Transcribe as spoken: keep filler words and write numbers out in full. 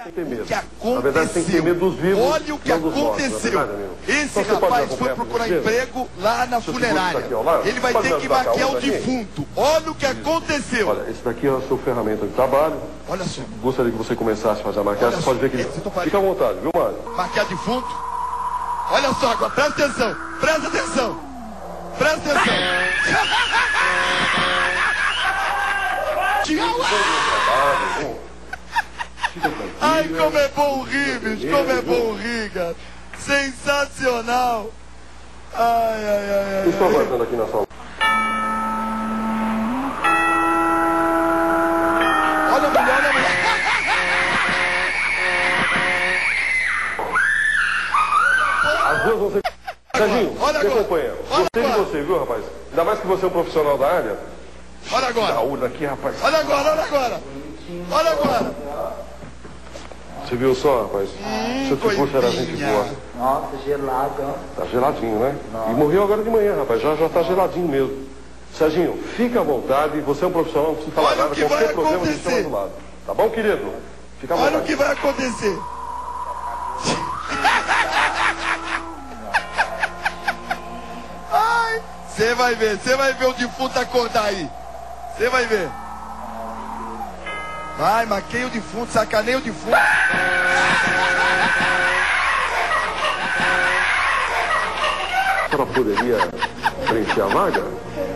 tem medo. O que aconteceu? Na verdade, tem que ter medo dos vivos. Olha o que não dos mortos, aconteceu. na verdade, Esse então, rapaz foi procurar emprego lá na funerária. Aqui, ó, Ele vai ter que maquiar o aqui? defunto. Olha o que aconteceu. Olha, esse daqui é a sua ferramenta de trabalho. Olha só. Gostaria que você começasse a fazer a maquiagem. Olha Você pode ver só. que Esse tô fazendo. fica à vontade, viu, Mário? Maquiar defunto. Olha só agora, presta atenção. Presta atenção. Presta atenção. Ai, como é bom rir, bicho. Como é bom rir, cara. Sensacional. Ai, ai, ai, ai. Estou aguardando aqui na sala. Olha a mulher, olha a mulher. As duas vão ser... Serginho, Olha me agora. acompanha. Olha Gostei de agora. você, viu, rapaz? Ainda mais que você é um profissional da área. Olha agora. Da urna aqui, rapaz. Olha agora, olha agora. Olha agora. Você viu só, rapaz? Hum, Se eu te fosse, era gente boa. Nossa, gelado, ó. Tá geladinho, né? E morreu agora de manhã, rapaz. Já, já tá geladinho mesmo. Serginho, fica à vontade. Você é um profissional, não precisa falar Olha o nada. que Qualquer vai problema, a gente acontecer. chama do lado. Tá bom, querido? Fica à Olha o vontade. que vai acontecer. Ai, você vai ver, você vai ver o defunto acordar aí. Você vai ver. Vai, maqueia o defunto, sacaneia o defunto. A senhora poderia preencher a vaga?